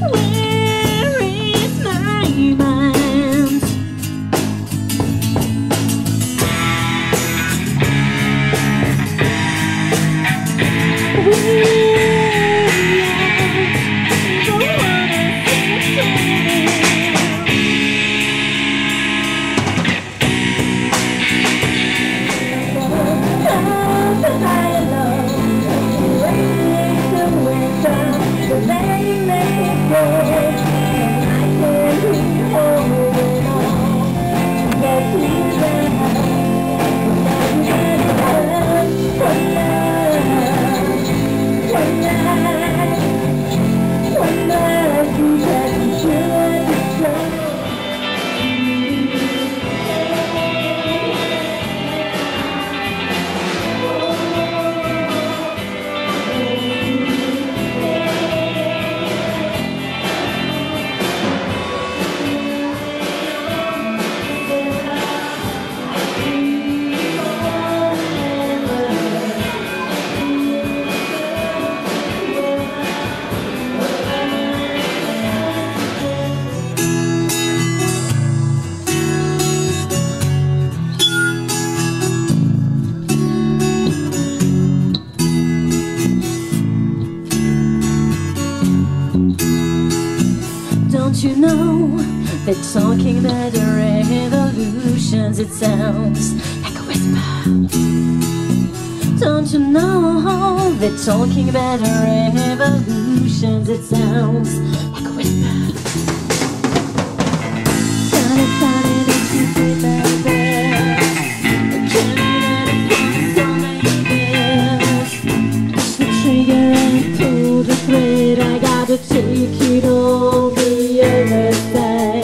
Where is my mind? Don't you know they're talking about revolutions? It sounds like a whisper. Don't you know they're talking about revolutions? It sounds like a whisper. I gotta take it all the other side.